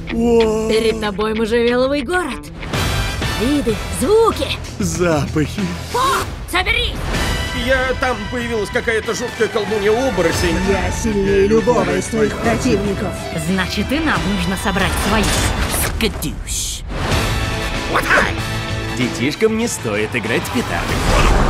Перед тобой можжевеловый город. Виды, звуки. Запахи. Соберись! Там появилась какая-то жуткая колдунья-оборотень. Я сильнее любого из твоих противников. Значит, и нам нужно собрать своих. Скатюсь. Детишкам не стоит играть в петарды.